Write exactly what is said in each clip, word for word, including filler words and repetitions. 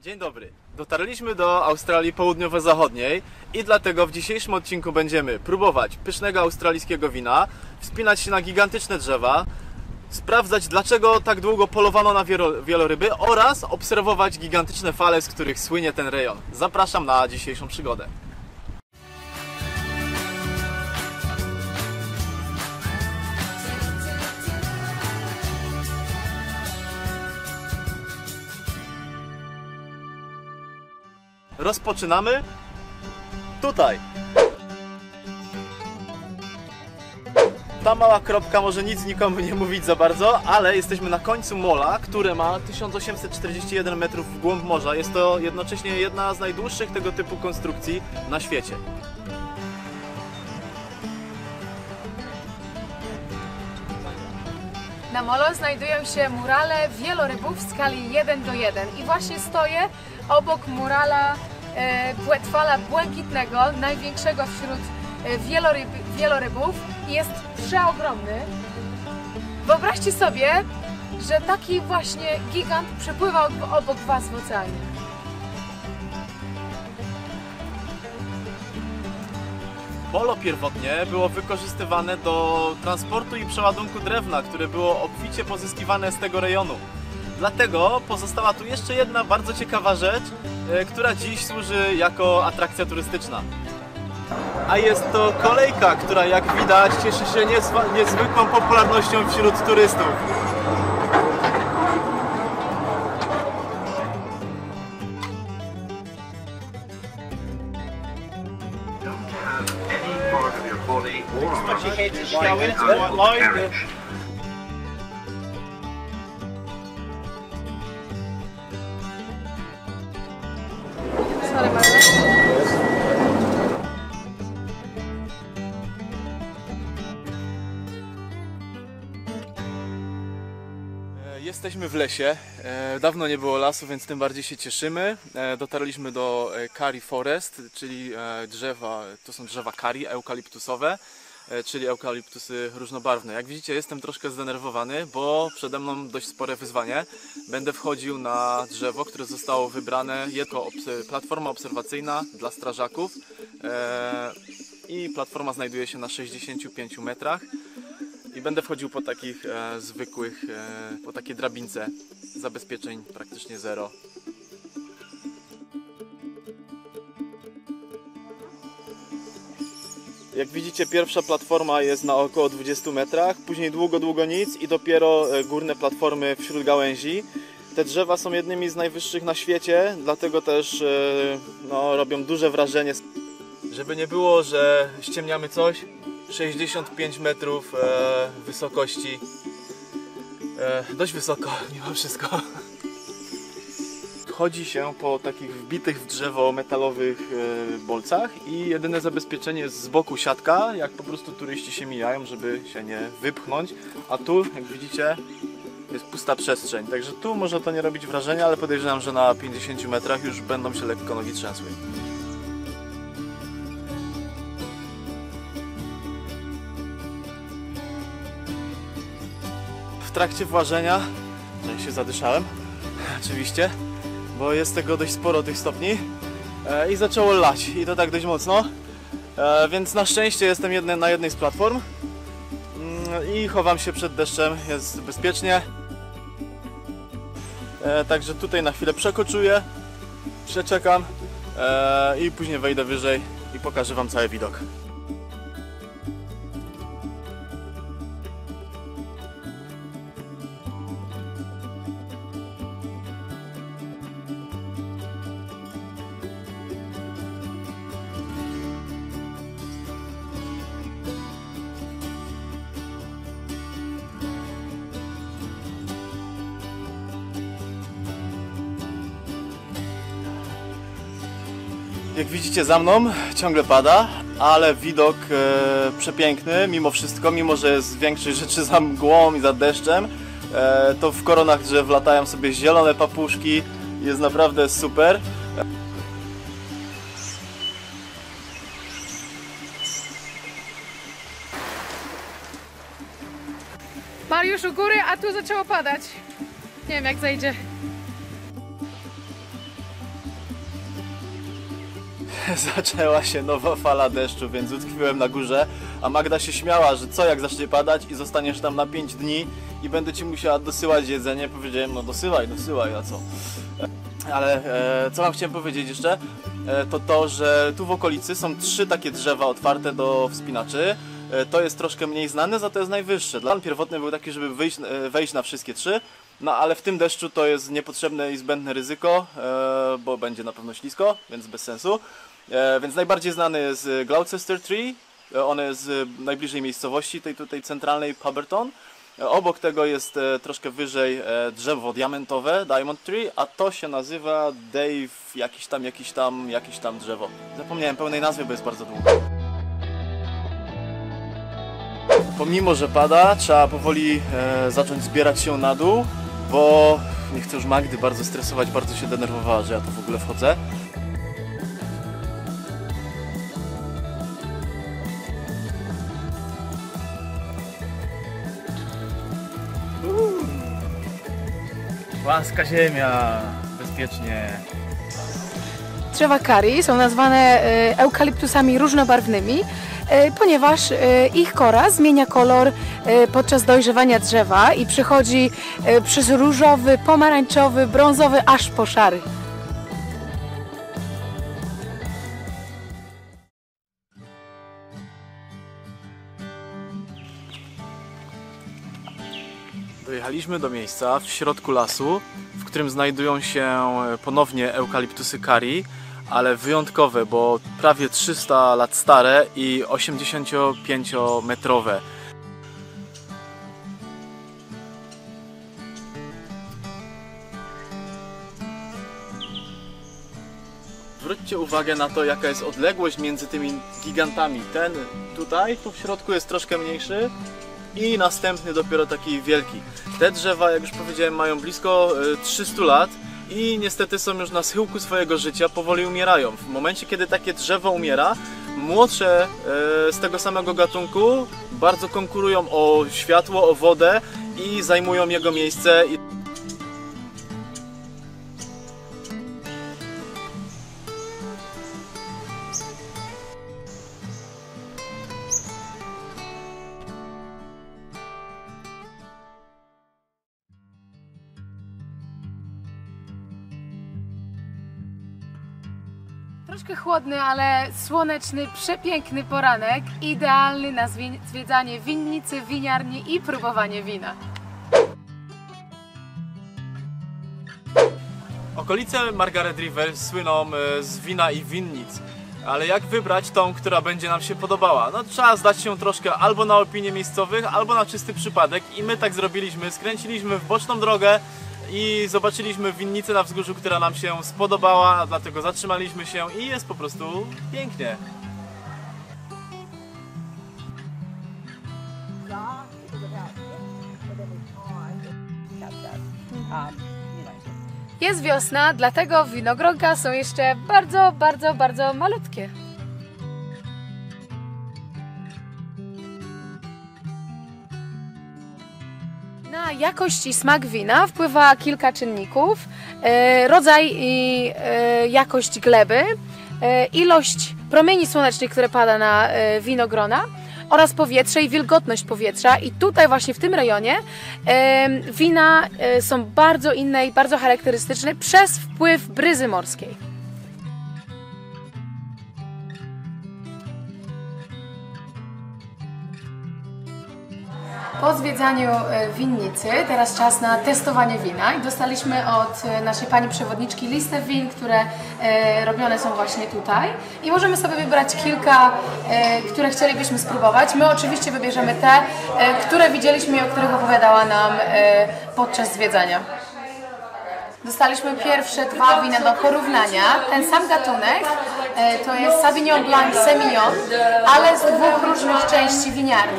Dzień dobry. Dotarliśmy do Australii Południowo-Zachodniej i dlatego w dzisiejszym odcinku będziemy próbować pysznego australijskiego wina, wspinać się na gigantyczne drzewa, sprawdzać, dlaczego tak długo polowano na wieloryby oraz obserwować gigantyczne fale, z których słynie ten rejon. Zapraszam na dzisiejszą przygodę. Rozpoczynamy tutaj. Ta mała kropka może nic nikomu nie mówić za bardzo, ale jesteśmy na końcu mola, które ma tysiąc osiemset czterdzieści jeden metrów w głąb morza. Jest to jednocześnie jedna z najdłuższych tego typu konstrukcji na świecie. Na molo znajdują się murale wielorybów w skali jeden do jeden i właśnie stoję obok murala e, błętwala błękitnego, największego wśród e, wieloryb, wielorybów i jest przeogromny. Wyobraźcie sobie, że taki właśnie gigant przepływa obok Was w oceanie. Molo pierwotnie było wykorzystywane do transportu i przeładunku drewna, które było obficie pozyskiwane z tego rejonu. Dlatego pozostała tu jeszcze jedna bardzo ciekawa rzecz, która dziś służy jako atrakcja turystyczna. A jest to kolejka, która jak widać cieszy się niezwykłą popularnością wśród turystów. Sorry, Mario. Jesteśmy w lesie. Dawno nie było lasu, więc tym bardziej się cieszymy. Dotarliśmy do Karri Forest, czyli drzewa, to są drzewa karri eukaliptusowe, czyli eukaliptusy różnobarwne. Jak widzicie, jestem troszkę zdenerwowany, bo przede mną dość spore wyzwanie. Będę wchodził na drzewo, które zostało wybrane jako platforma obserwacyjna dla strażaków i platforma znajduje się na sześćdziesięciu pięciu metrach. I będę wchodził po takich e, zwykłych, e, po takie drabince, zabezpieczeń praktycznie zero. Jak widzicie, pierwsza platforma jest na około dwudziestu metrach, później długo, długo nic i dopiero górne platformy wśród gałęzi. Te drzewa są jednymi z najwyższych na świecie, dlatego też e, no, robią duże wrażenie. Żeby nie było, że ściemniamy coś, sześćdziesiąt pięć metrów e, wysokości, e, dość wysoko mimo wszystko. Chodzi się po takich wbitych w drzewo metalowych e, bolcach i jedyne zabezpieczenie jest z boku siatka, jak po prostu turyści się mijają, żeby się nie wypchnąć, a tu, jak widzicie, jest pusta przestrzeń, także tu może to nie robić wrażenia, ale podejrzewam, że na pięćdziesięciu metrach już będą się lekko nogi trzęsły. W trakcie włażenia, że się zadyszałem, oczywiście, bo jest tego dość sporo tych stopni e, i zaczęło lać i to tak dość mocno, e, więc na szczęście jestem jedne, na jednej z platform mm, i chowam się przed deszczem, jest bezpiecznie, e, także tutaj na chwilę przekoczuję, przeczekam e, i później wejdę wyżej i pokażę Wam cały widok. Jak widzicie, za mną ciągle pada, ale widok e, przepiękny mimo wszystko, mimo że jest większość rzeczy za mgłą i za deszczem, e, to w koronach drzew latają sobie zielone papuszki, jest naprawdę super. Mariusz u góry, a tu zaczęło padać. Nie wiem, jak zajdzie. zaczęła się nowa fala deszczu, więc utkwiłem na górze, a Magda się śmiała, że co jak zacznie padać i zostaniesz tam na pięć dni i będę ci musiała dosyłać jedzenie. Powiedziałem, no dosyłaj, dosyłaj, a co? Ale e, co wam chciałem powiedzieć jeszcze, e, to to, że tu w okolicy są trzy takie drzewa otwarte do wspinaczy. E, to jest troszkę mniej znane, za to jest najwyższe. Plan pierwotny był taki, żeby wyjść, e, wejść na wszystkie trzy, no ale w tym deszczu to jest niepotrzebne i zbędne ryzyko, e, bo będzie na pewno ślisko, więc bez sensu. E, więc najbardziej znany jest Gloucester Tree, e, on jest najbliżej miejscowości, tej tutaj centralnej Pubberton. Obok tego jest e, troszkę wyżej e, drzewo diamentowe, Diamond Tree, a to się nazywa Dave, jakiś tam, jakiś tam, jakiś tam drzewo. Zapomniałem pełnej nazwy, bo jest bardzo długo. Pomimo, że pada, trzeba powoli e, zacząć zbierać się na dół, bo nie chcę już Magdy bardzo stresować, bardzo się denerwowała, że ja tu w ogóle wchodzę. Płaska ziemia, bezpiecznie. Drzewa curry są nazwane e, eukaliptusami różnobarwnymi, e, ponieważ e, ich kora zmienia kolor e, podczas dojrzewania drzewa i przechodzi e, przez różowy, pomarańczowy, brązowy, aż po szary. Dojechaliśmy do miejsca w środku lasu, w którym znajdują się ponownie eukaliptusy curry, ale wyjątkowe, bo prawie trzysta lat stare i osiemdziesięciopięciometrowe. Zwróćcie uwagę na to, jaka jest odległość między tymi gigantami. Ten tutaj, tu w środku jest troszkę mniejszy i następny dopiero taki wielki. Te drzewa, jak już powiedziałem, mają blisko trzysta lat i niestety są już na schyłku swojego życia, powoli umierają. W momencie, kiedy takie drzewo umiera, młodsze z tego samego gatunku bardzo konkurują o światło, o wodę i zajmują jego miejsce. Troszkę chłodny, ale słoneczny, przepiękny poranek, idealny na zwiedzanie winnicy, winiarni i próbowanie wina. Okolice Margaret River słyną z wina i winnic, ale jak wybrać tą, która będzie nam się podobała? No trzeba zdać się troszkę albo na opinię miejscowych, albo na czysty przypadek i my tak zrobiliśmy, skręciliśmy w boczną drogę i zobaczyliśmy winnicę na wzgórzu, która nam się spodobała, dlatego zatrzymaliśmy się i jest po prostu pięknie. Jest wiosna, dlatego winogronka są jeszcze bardzo, bardzo, bardzo malutkie. Na jakość i smak wina wpływa kilka czynników. E, rodzaj i e, jakość gleby, e, ilość promieni słonecznych, które pada na e, winogrona oraz powietrze i wilgotność powietrza. I tutaj właśnie w tym rejonie e, wina e, są bardzo inne i bardzo charakterystyczne przez wpływ bryzy morskiej. Po zwiedzaniu winnicy teraz czas na testowanie wina i dostaliśmy od naszej pani przewodniczki listę win, które e, robione są właśnie tutaj i możemy sobie wybrać kilka, e, które chcielibyśmy spróbować. My oczywiście wybierzemy te, e, które widzieliśmy i o których opowiadała nam e, podczas zwiedzania. Dostaliśmy pierwsze dwa wina do porównania. Ten sam gatunek e, to jest Sauvignon Blanc Semillon, ale z dwóch różnych części winiarni.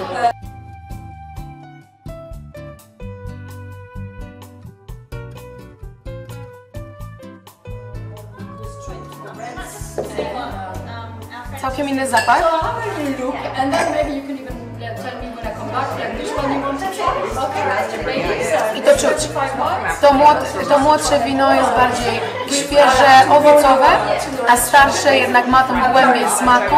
Całkiem inny zapach. I to czuć. To, młod, to młodsze wino jest bardziej świeże, owocowe, a starsze jednak ma tą głębię smaku.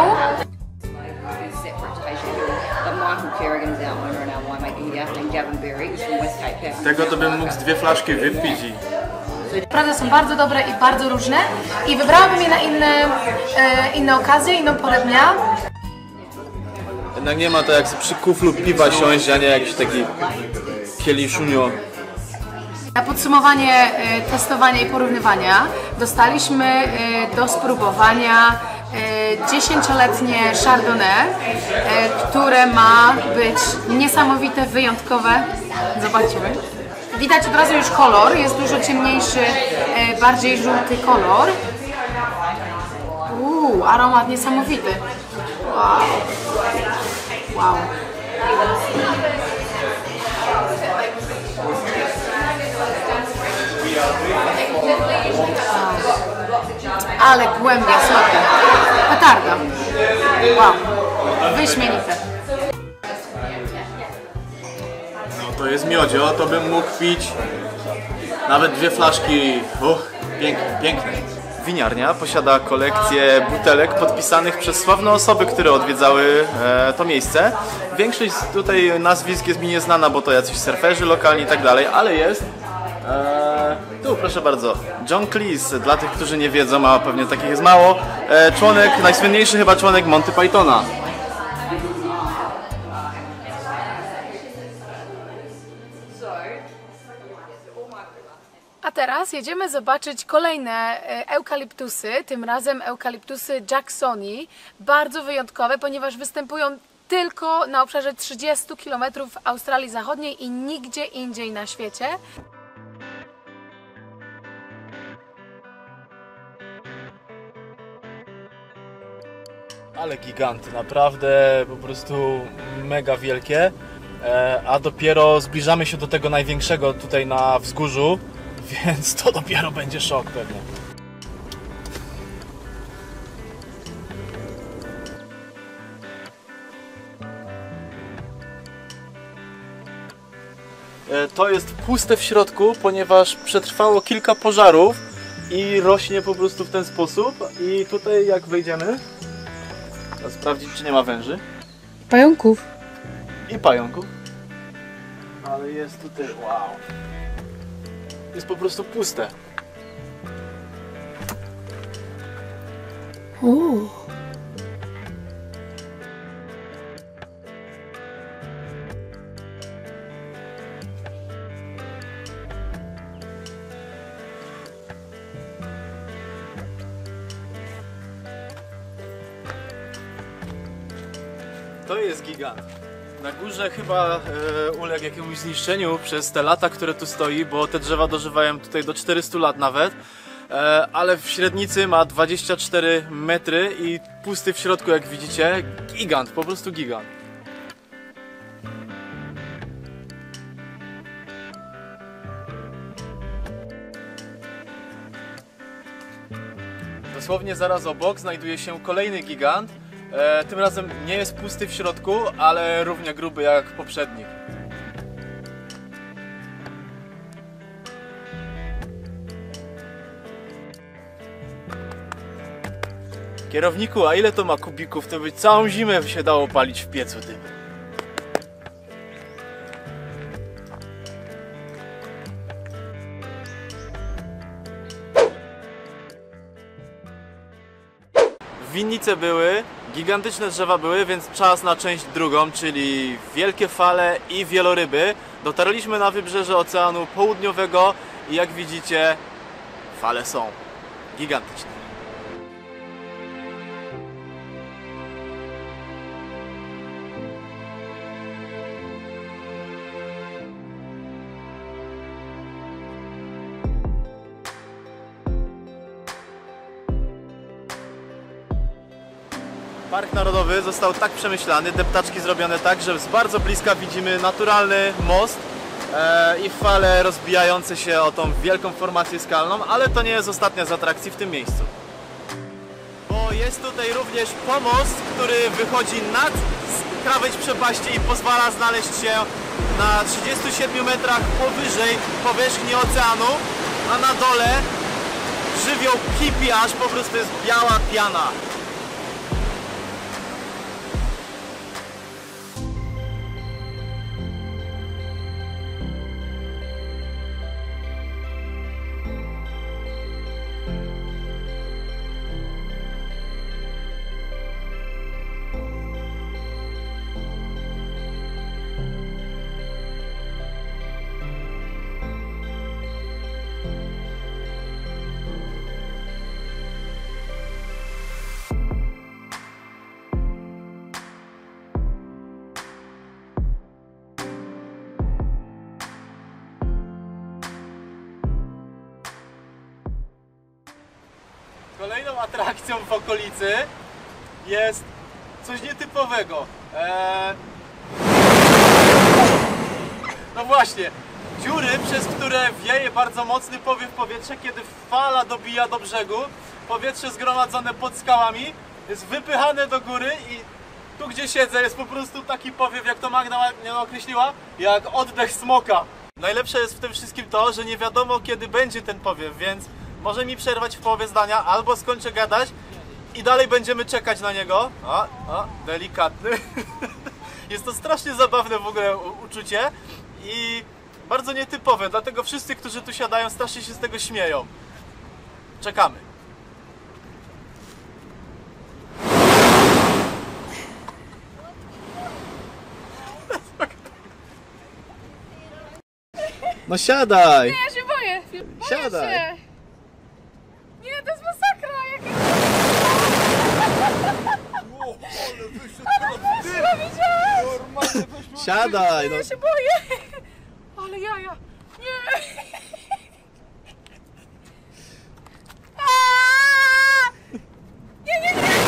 Tego to bym mógł z dwie flaszki wypić i... Naprawdę są bardzo dobre i bardzo różne i wybrałabym je na inne, e, inne okazje, inną porę dnia. Jednak nie ma to jak przy kuflu piwa siąść, a nie jakiś taki kieliszunio. Na podsumowanie e, testowania i porównywania dostaliśmy e, do spróbowania e, dziesięcioletnie Chardonnay, e, które ma być niesamowite, wyjątkowe. Zobaczymy. Widać od razu już kolor, jest dużo ciemniejszy, e, bardziej żółty kolor. Uuu, aromat niesamowity. Wow. Wow. Ale głębia, słodka. Petarda. Wow. Wyśmienite. No to jest miodzio, to bym mógł pić nawet dwie flaszki. Uch, piękne, piękne. Winiarnia posiada kolekcję butelek podpisanych przez sławne osoby, które odwiedzały e, to miejsce. Większość tutaj nazwisk jest mi nieznana, bo to jacyś surferzy lokalni i tak dalej, ale jest. E, tu proszę bardzo, John Cleese, dla tych, którzy nie wiedzą, a pewnie takich jest mało, e, członek, najsłynniejszy chyba członek Monty Pythona. A teraz jedziemy zobaczyć kolejne e, eukaliptusy, tym razem eukaliptusy Jacksoni, bardzo wyjątkowe, ponieważ występują tylko na obszarze trzydziestu kilometrów Australii Zachodniej i nigdzie indziej na świecie. Ale giganty, naprawdę po prostu mega wielkie, e, a dopiero zbliżamy się do tego największego tutaj na wzgórzu, więc to dopiero będzie szok pewnie. E, to jest puste w środku, ponieważ przetrwało kilka pożarów i rośnie po prostu w ten sposób. I tutaj jak wejdziemy, to sprawdzić, czy nie ma węży. Pająków. I pająków. Ale jest tutaj, wow. Jest po prostu puste. Uuu. To jest gigant. Na górze chyba e, uległ jakiemuś zniszczeniu przez te lata, które tu stoi, bo te drzewa dożywają tutaj do czterystu lat nawet. E, ale w średnicy ma dwadzieścia cztery metry i pusty w środku, jak widzicie. Gigant, po prostu gigant. Dosłownie zaraz obok znajduje się kolejny gigant. E, tym razem nie jest pusty w środku, ale równie gruby jak poprzedni. Kierowniku, a ile to ma kubików? To by całą zimę się dało palić w piecu tym. Winnice były, gigantyczne drzewa były, więc czas na część drugą, czyli wielkie fale i wieloryby. Dotarliśmy na wybrzeże Oceanu Południowego i jak widzicie, fale są gigantyczne. Park Narodowy został tak przemyślany, deptaczki zrobione tak, że z bardzo bliska widzimy naturalny most e, i fale rozbijające się o tą wielką formację skalną, ale to nie jest ostatnia z atrakcji w tym miejscu. Bo jest tutaj również pomost, który wychodzi nad krawędź przepaści i pozwala znaleźć się na trzydziestu siedmiu metrach powyżej powierzchni oceanu, a na dole żywioł kipi, aż po prostu jest biała piana. Kolejną atrakcją w okolicy jest coś nietypowego. Eee... No właśnie, dziury, przez które wieje bardzo mocny powiew powietrza, kiedy fala dobija do brzegu. Powietrze zgromadzone pod skałami jest wypychane do góry i tu, gdzie siedzę, jest po prostu taki powiew, jak to Magda mnie określiła, jak oddech smoka. Najlepsze jest w tym wszystkim to, że nie wiadomo, kiedy będzie ten powiew, więc może mi przerwać w połowie zdania, albo skończę gadać i dalej będziemy czekać na niego. O, o, delikatny. Jest to strasznie zabawne w ogóle uczucie i bardzo nietypowe, dlatego wszyscy, którzy tu siadają, strasznie się z tego śmieją. Czekamy. No siadaj! Nie, ja się boję! boję Siadaj. Się. Nie, to jest masakra! Jaka... Siadaj! No. Ja się boję! Ale jaja! Nie! Aaaa! Nie, nie, nie!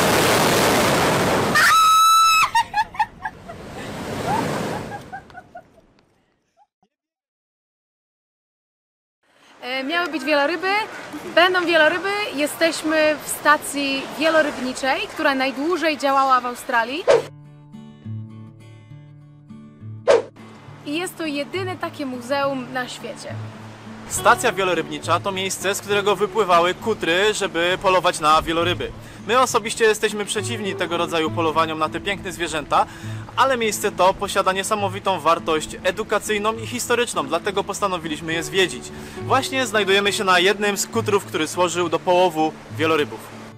E, Miały być wieloryby, będą wieloryby. Jesteśmy w stacji wielorybniczej, która najdłużej działała w Australii. I jest to jedyne takie muzeum na świecie. Stacja wielorybnicza to miejsce, z którego wypływały kutry, żeby polować na wieloryby. My osobiście jesteśmy przeciwni tego rodzaju polowaniom na te piękne zwierzęta, ale miejsce to posiada niesamowitą wartość edukacyjną i historyczną, dlatego postanowiliśmy je zwiedzić. Właśnie znajdujemy się na jednym z kutrów, który służył do połowu wielorybów.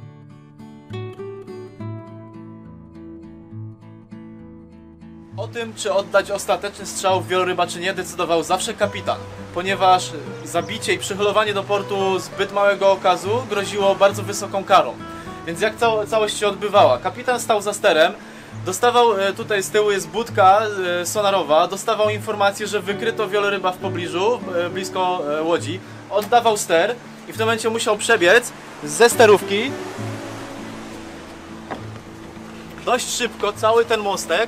O tym, czy oddać ostateczny strzał w wieloryba, czy nie, decydował zawsze kapitan, ponieważ zabicie i przyholowanie do portu zbyt małego okazu groziło bardzo wysoką karą. Więc jak cał całość się odbywała? Kapitan stał za sterem, dostawał, tutaj z tyłu jest budka sonarowa, dostawał informację, że wykryto wieloryba w pobliżu, blisko łodzi, oddawał ster i w tym momencie musiał przebiec ze sterówki dość szybko cały ten mostek,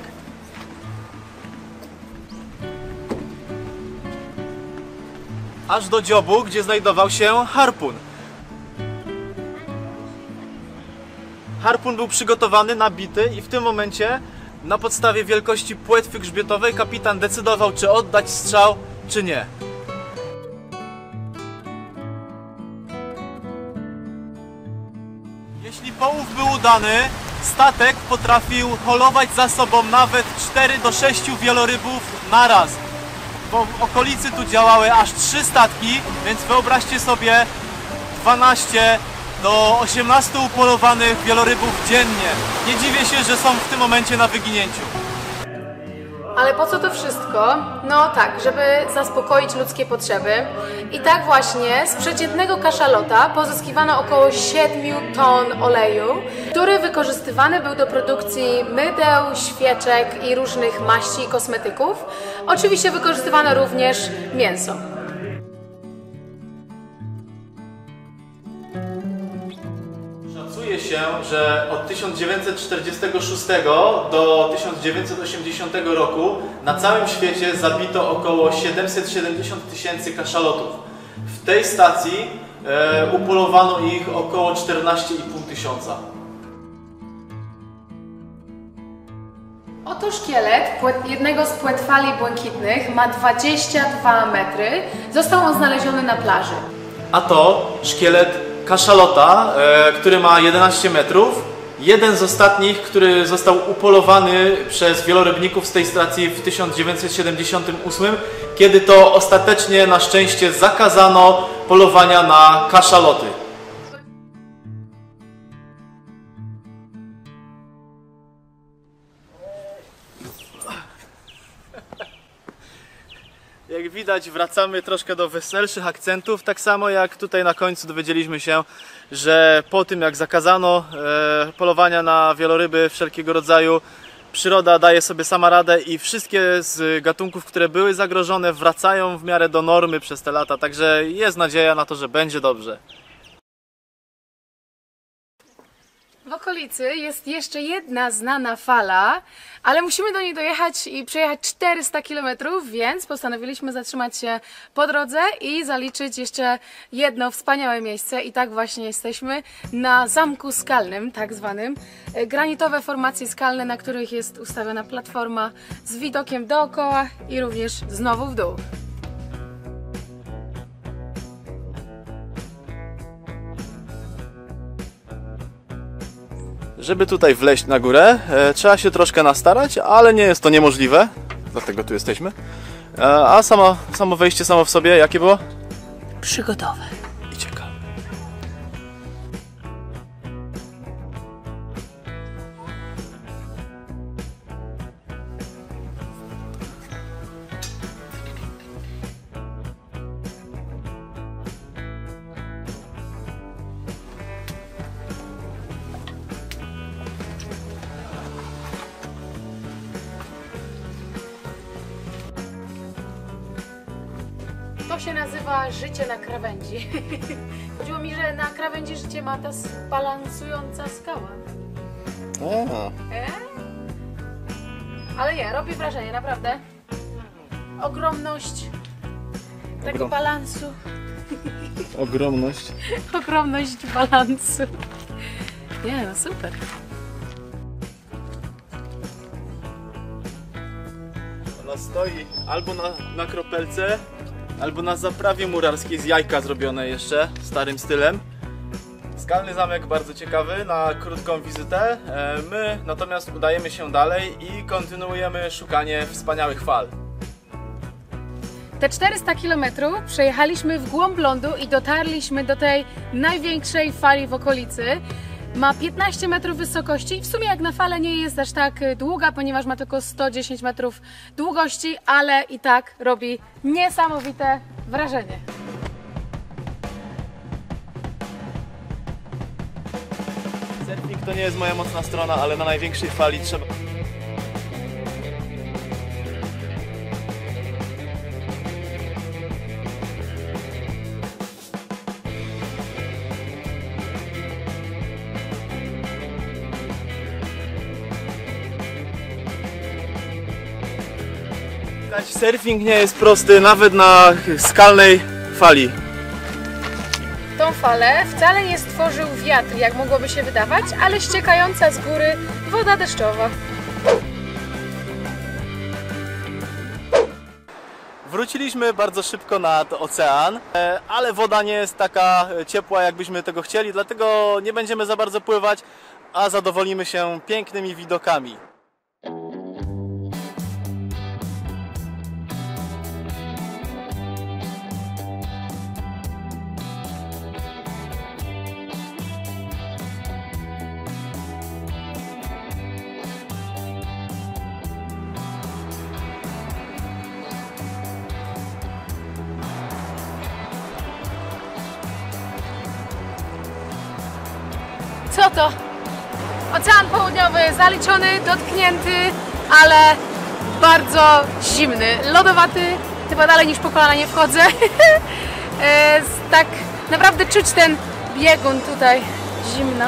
aż do dziobu, gdzie znajdował się harpun. Harpun był przygotowany, nabity i w tym momencie na podstawie wielkości płetwy grzbietowej kapitan decydował, czy oddać strzał, czy nie. Jeśli połów był udany, statek potrafił holować za sobą nawet cztery do sześciu wielorybów naraz. W okolicy tu działały aż trzy statki, więc wyobraźcie sobie dwanaście do osiemnastu upolowanych wielorybów dziennie. Nie dziwię się, że są w tym momencie na wyginięciu. Ale po co to wszystko? No tak, żeby zaspokoić ludzkie potrzeby. I tak właśnie z przeciętnego kaszalota pozyskiwano około siedmiu ton oleju, który wykorzystywany był do produkcji mydeł, świeczek i różnych maści i kosmetyków. Oczywiście wykorzystywano również mięso. Szacuje się, że od tysiąc dziewięćset czterdziestego szóstego do tysiąc dziewięćset osiemdziesiątego roku na całym świecie zabito około siedemset siedemdziesiąt tysięcy kaszalotów. W tej stacji e, upolowano ich około czternaście i pół tysiąca. Oto szkielet jednego z płetwali błękitnych ma dwadzieścia dwa metry. Został on znaleziony na plaży. A to szkielet kaszalota, e, który ma jedenaście metrów. Jeden z ostatnich, który został upolowany przez wielorybników z tej stacji w tysiąc dziewięćset siedemdziesiątym ósmym, kiedy to ostatecznie na szczęście zakazano polowania na kaszaloty. Jak widać, wracamy troszkę do weselszych akcentów, tak samo jak tutaj na końcu dowiedzieliśmy się, że po tym jak zakazano e, polowania na wieloryby wszelkiego rodzaju, przyroda daje sobie sama radę i wszystkie z gatunków, które były zagrożone, wracają w miarę do normy przez te lata, także jest nadzieja na to, że będzie dobrze. W okolicy jest jeszcze jedna znana fala, ale musimy do niej dojechać i przejechać czterysta kilometrów, więc postanowiliśmy zatrzymać się po drodze i zaliczyć jeszcze jedno wspaniałe miejsce. I tak właśnie jesteśmy na Zamku Skalnym, tak zwanym. Granitowe formacje skalne, na których jest ustawiona platforma z widokiem dookoła i również znowu w dół. Żeby tutaj wleźć na górę, e, trzeba się troszkę nastarać, ale nie jest to niemożliwe, dlatego tu jesteśmy. E, a samo, samo wejście samo w sobie, jakie było? Przygodowe. I ciekawe. To się nazywa życie na krawędzi. Chodziło mi, że na krawędzi życie ma ta balansująca skała. E? Ale nie, robi wrażenie, naprawdę. Ogromność tego Ogrom. balansu. Ogromność. Ogromność balansu. Nie, no super. Ona stoi albo na, na kropelce, albo na zaprawie murarskiej z jajka zrobione jeszcze, starym stylem. Skalny zamek bardzo ciekawy na krótką wizytę. My natomiast udajemy się dalej i kontynuujemy szukanie wspaniałych fal. Te czterysta kilometrów przejechaliśmy w głąb lądu i dotarliśmy do tej największej fali w okolicy. Ma piętnaście metrów wysokości i w sumie jak na falę nie jest aż tak długa, ponieważ ma tylko sto dziesięć metrów długości, ale i tak robi niesamowite wrażenie. Surfing to nie jest moja mocna strona, ale na największej fali trzeba... Surfing nie jest prosty nawet na skalnej fali. Tą falę wcale nie stworzył wiatr, jak mogłoby się wydawać, ale ściekająca z góry woda deszczowa. Wróciliśmy bardzo szybko nad ocean, ale woda nie jest taka ciepła, jakbyśmy tego chcieli, dlatego nie będziemy za bardzo pływać, a zadowolimy się pięknymi widokami. Co to? Ocean Południowy zaliczony, dotknięty, ale bardzo zimny, lodowaty, chyba dalej niż po kolana nie wchodzę. Tak naprawdę czuć ten biegun tutaj, zimno.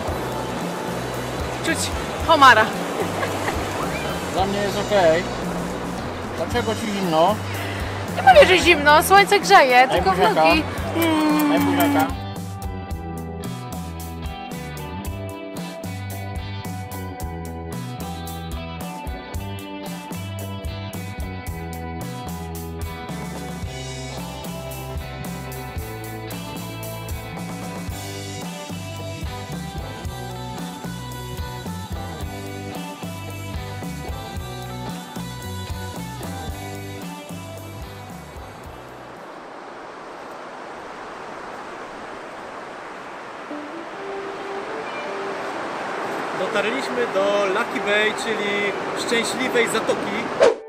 Czuć homara. Dla mnie jest ok. Dlaczego ci zimno? Nie mówię, że zimno, słońce grzeje, tylko w buziaka. nogi. Mm. Daj buziaka. Dotarliśmy do Lucky Bay, czyli szczęśliwej zatoki,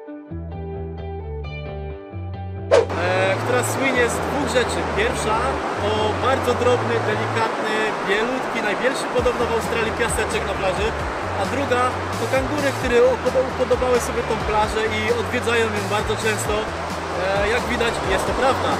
e, która słynie z dwóch rzeczy. Pierwsza to bardzo drobny, delikatny, bielutki, najbielszy podobno w Australii piaseczek na plaży, a druga to kangury, które upodobały sobie tą plażę i odwiedzają ją bardzo często. E, jak widać, jest to prawda.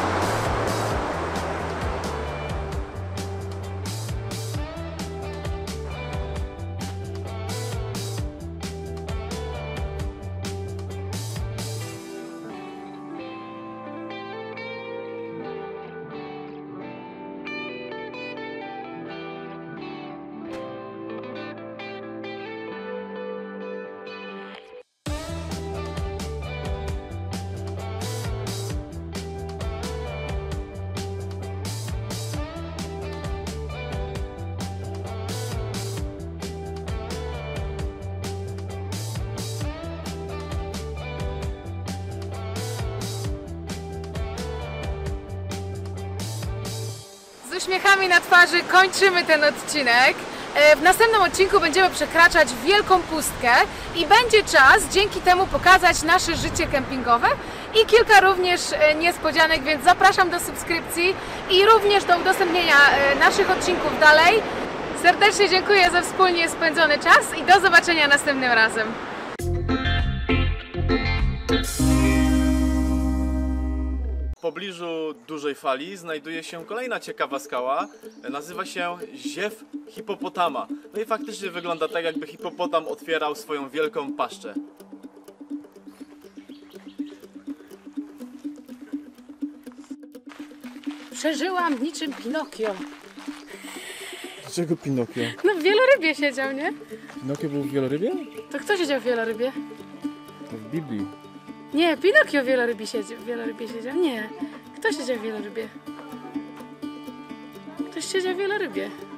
Z uśmiechami na twarzy kończymy ten odcinek. W następnym odcinku będziemy przekraczać wielką pustkę i będzie czas dzięki temu pokazać nasze życie kempingowe i kilka również niespodzianek, więc zapraszam do subskrypcji i również do udostępnienia naszych odcinków dalej. Serdecznie dziękuję za wspólnie spędzony czas i do zobaczenia następnym razem. W pobliżu dużej fali znajduje się kolejna ciekawa skała, nazywa się Ziew Hipopotama. No i faktycznie wygląda tak, jakby hipopotam otwierał swoją wielką paszczę. Przeżyłam niczym Pinokio. Dlaczego Pinokio? No w wielorybie siedział, nie? Pinokio był w wielorybie? To kto siedział w wielorybie? W Biblii. Nie, Pinokio w wielorybie siedział. W wielorybie siedział. Nie. Kto siedział w wielorybie? Ktoś siedział w wielorybie.